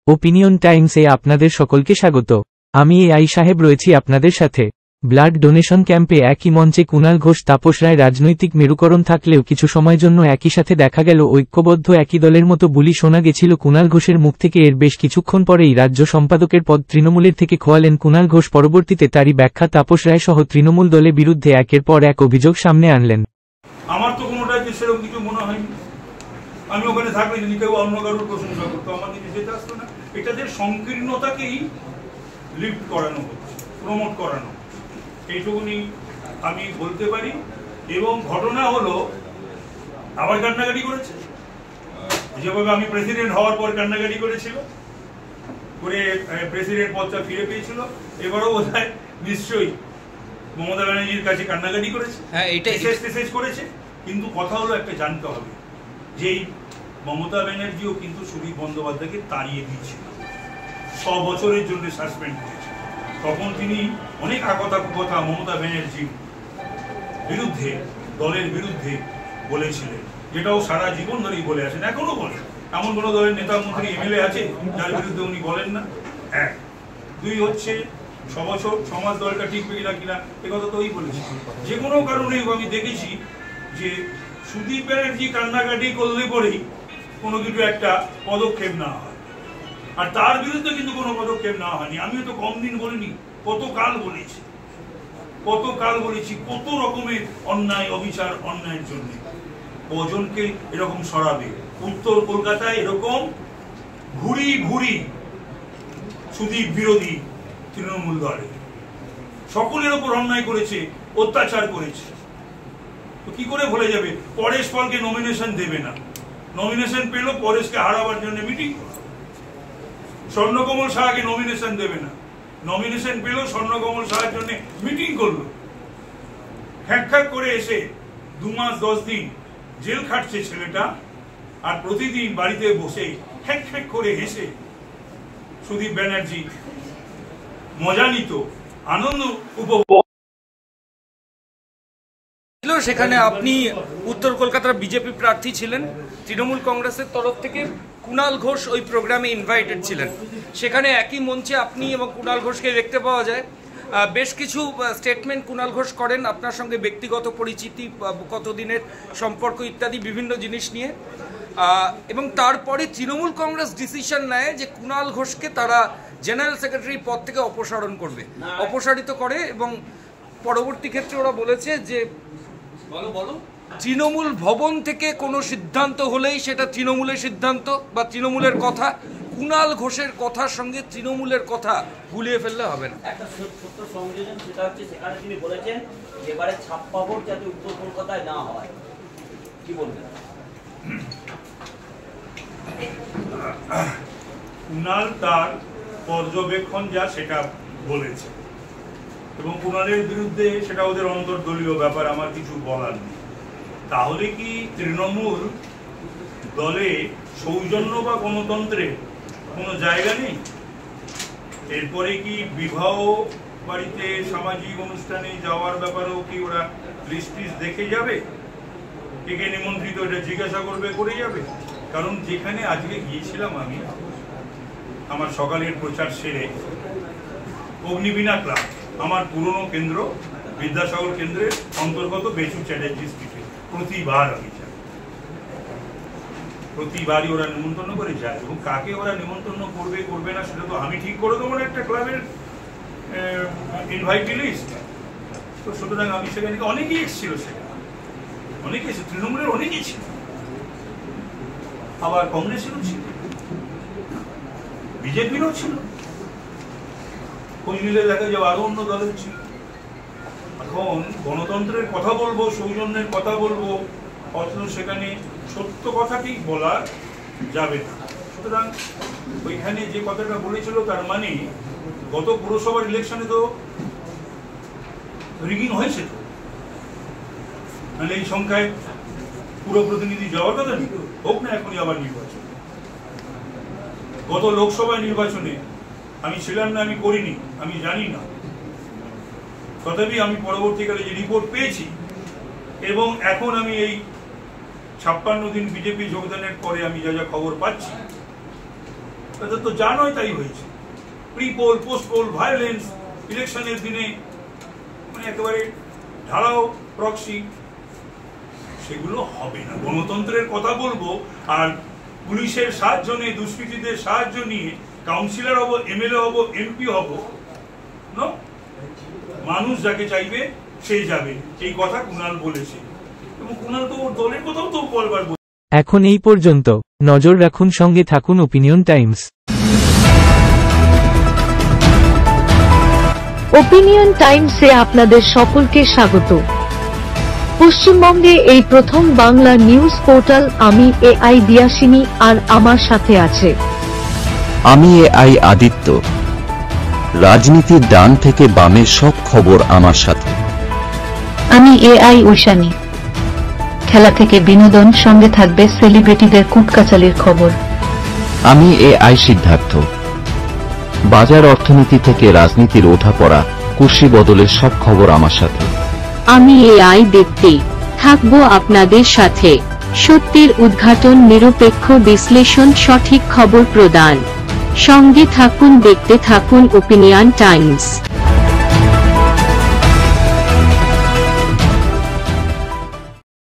Opinion টাইমসে আপনাদের সকলকে স্বাগত। আমি এআই সাহেব রয়েছি আপনাদের সাথে। ব্লাড ডোনেশন ক্যাম্পে একই মঞ্চে কুণাল ঘোষ, তাপস রায় রাজনৈতিক মেরুকরণ থাকলেও কিছু সময়ের জন্য একই সাথে দেখা গেল ঐক্যবদ্ধ একই দলের মতো বুলি শোনা গেছিল কুণাল ঘোষের মুখ থেকে। এর বেশ কিছুক্ষণ পরেই রাজ্য সম্পাদকের পদ তৃণমূলের থেকে খোয়ালেন কুণাল ঘোষ। পরবর্তীতে তারই ব্যাখ্যা তাপস রায় সহ তৃণমূল দলের বিরুদ্ধে একের পর এক অভিযোগ সামনে আনলেন। আমার তো কোনোটাই সেরকম কিছু মনে হয়নি। আমি ওখানে থাকলে যদি কেউ অন্য কারোর প্রশংসা করতো আমার কিছু যেতে আসতো না। এটাদের সংকীর্ণতাকেই লিফট করানো হচ্ছে, প্রমোট করানো, এইটুকুনি আমি বলতে পারি। এবং ঘটনা হলো আবার কান্নাকাটি করেছে, যেভাবে আমি প্রেসিডেন্ট হওয়ার পর কান্নাকাটি করেছিল করে প্রেসিডেন্ট পদটা ফিরে পেয়েছিল, এবারও বোধহয় নিশ্চয়ই মমতা ব্যানার্জির কাছে কান্নাকাটি করেছে, শেষ করেছে। কিন্তু কথা হলো একটা জানতে হবে যে মমতা ব্যানার্জিও কিন্তু সুদীপ বন্দ্যোপাধ্যায়কে তাড়িয়ে দিয়েছিল, 6 বছরের জন্য সাসপেন্ড করেছে। তখন তিনি অনেক কথা মমতা ব্যানার্জির বিরুদ্ধে, দলের বিরুদ্ধে বলেছিলেন, যেটাও সারা জীবন ধরেই বলে আসেন, এখনো বলেন। এমন কোন দলের নেতা মন্ত্রী এমএলএ আছে যার বিরুদ্ধে উনি বলেন না? 1 2 হচ্ছে 6 বছর সমাজ দলটা টিকবে কিনা একথা তো ওই বলেছি। যে কোনো কারণে আমি দেখেছি যে সুদীপ ব্যানার্জি কান্নাকাটি করলে পরেই কোনো কিছু একটা পদক্ষেপ নেওয়া হয়, আর তার বিরুদ্ধে কিন্তু কোনো পদক্ষেপ নেওয়া হয়নি। আমিও তো কম দিন বলিনি, কত কাল বলেছি, কত রকমের অন্যায় অবিচার, অন্যায়ের জন্য কজনকে এরকম সরাবে। উত্তর কলকাতায় এরকম ঘুরি ঘুরি সুদীপ বিরোধী তৃণমূল দলে সকলের ওপর অন্যায় করেছে, অত্যাচার করেছে। তো কি করে ভুলে যাবে? পরেশ পালকে নমিনেশন দেবে না, নমিনেশন পেল পরেশকে হারাবার জন্য মিটিং। স্বর্ণকমল সাহাকে নমিনেশন দেবে না, নমিনেশন পেল স্বর্ণকমল সাহার জন্য মিটিং করলো। খ্যাক করে এসে 2 মাস 10 দিন জেল খাটছে ছেলেটা, আর প্রতিদিন বাড়িতে বসে খ্যাক করে হেসে সুদীপ ব্যানার্জি মজা নিত, আনন্দ উপভোগ। সেখানে আপনি উত্তর কলকাতার বিজেপি প্রার্থী ছিলেন, তৃণমূল কংগ্রেসের তরফ থেকে কুণাল ঘোষ ওই প্রোগ্রামে ইনভাইটেড ছিলেন। সেখানে একই মঞ্চে আপনি এবং কুণাল ঘোষকে দেখতে পাওয়া যায়। বেশ কিছু স্টেটমেন্ট কুণাল ঘোষ করেন আপনার সঙ্গে, ব্যক্তিগত পরিচিতি, কতদিনের সম্পর্ক ইত্যাদি বিভিন্ন জিনিস নিয়ে। এবং তারপরে তৃণমূল কংগ্রেস ডিসিশন নেয় যে কুণাল ঘোষকে তারা জেনারেল সেক্রেটারি পদ থেকে অপসারিত করে। এবং পরবর্তী ক্ষেত্রে ওরা বলেছে যে তৃণমূল ভবন থেকে কোনো সিদ্ধান্ত হলেই সেটা তৃণমূলের সিদ্ধান্ত বা তৃণমূলের কথা, কুণাল ঘোষের কথার সঙ্গে তৃণমূলের কথা গুলিয়ে ফেললে হবে না। একটা ছোট্ট সংযোজন, সেটা হচ্ছে সেখানে তিনি বলেছেন এবারে ছাপ্পা ভোট যাতে উত্তর কলকাতায় না হয়, কি বলবেন? কুণাল তার পর্যবেক্ষণ যা সেটা বলেছে, এবং কুণালের বিরুদ্ধে সেটা ওদের অন্তর্দলীয় ব্যাপার, আমার কিছু বলার নেই। তাহলে কি তৃণমূল দলে সৌজন্য বা গণতন্ত্রের কোনো জায়গা নেই? এরপরে কি বিবাহ বাড়িতে, সামাজিক অনুষ্ঠানে যাওয়ার ব্যাপারেও কি ওরা লিস্ট দেখে যাবে? কে নিমন্ত্রিত এটা জিজ্ঞাসা করবে, করে যাবে? কারণ যেখানে আজকে গিয়েছিলাম আমি, আমার সকালের প্রচার সেরে অগ্নিবীণা ক্লাব, আমার পুরনো কেন্দ্র বিদ্যাসাগর কেন্দ্রের অন্তর্গত বেচু চ্যাটার্জি স্ট্রিটে প্রতিবার আমি যাই, প্রতিবারই ওরা নিমন্ত্রণ করে যায়। এবং কাকে ওরা নিমন্ত্রণ করবে না সেটা তো আমি ঠিক করে দেবো না, একটা ক্লাবের ইনভাইটি লিস্ট। তো সুতরাং আমি সেখানে অনেকেই এসেছিল, সেখানে অনেকে এসে, তৃণমূলের অনেকেই ছিল, আবার কংগ্রেসেরও ছিল, বিজেপিরও ছিল, খোঁজ নিলে দেখা যাবে আরো অন্য দলের ছিল। এখন গণতন্ত্রের কথা বলবো, সৌজন্যের কথা বলবো, অথচ সেখানে সত্য কথাটি বলা যাবে না। সুতরাং ওইখানে যে কথাটা বলেছিল তার মানে গত পুরসভার ইলেকশনে তো রিগিং হয়েছে, তো নাহলে এই সংখ্যায় পুরো প্রতিনিধি যাওয়ার কথা নেই। হোক না এখনই আবার নির্বাচন। গত লোকসভা নির্বাচনে আমি ছিলাম না, আমি করিনি, আমি জানি না। তথাপি আমি পরবর্তীকালে যে রিপোর্ট পেয়েছি, এবং এখন আমি এই 56 দিন বিজেপি যোগদানের পরে আমি যা যা খবর পাচ্ছি, তাদের তো যা নয় তাই হয়েছে, pre poll, post poll, violence, ইলেকশনের দিনে মানে একেবারে ঢালাও প্রক্সি, সেগুলো হবে না। গণতন্ত্রের কথা বলবো আর পুলিশের সাহায্য নিয়ে, দুষ্কৃতীদের সাহায্য নিয়ে কাউন্সিলর হব, এমএলএ হব, এমপি হব, মানুষ যাকে চাইবে সে যাবে, এই কথা কুণাল বলেছে। এবং কুণাল তো ওর দলের কথাও তো বলবার। এখন এই পর্যন্ত। নজর রাখুন, সঙ্গে থাকুন ওপিনিয়ন টাইমস। ওপিনিয়ন টাইমসে আপনাদের সকলকে স্বাগত। পশ্চিমবঙ্গে এই প্রথম বাংলা নিউজ পোর্টাল। আমি AI দিয়াসিনী, আর আমার সাথে আছে আমি AI আদিত্য। রাজনীতির ডান থেকে বামের সব খবর আমার সাথে। আমি AI ঐশানী। খেলা থেকে বিনোদন, সঙ্গে থাকবে সেলিব্রিটিদের কুটকাচালির খবর। আমি AI সিদ্ধার্থ। বাজার অর্থনীতি থেকে রাজনীতির ওঠাপড়া, কুর্সি বদলের সব খবর আমার সাথে। আমি AI দীপ্তি, থাকবো আপনাদের সাথে। সত্যের উদ্ঘাটন, নিরপেক্ষ বিশ্লেষণ, সঠিক খবর প্রদান। সঙ্গে থাকুন, দেখতে থাকুন ওপিনিয়ন টাইমস।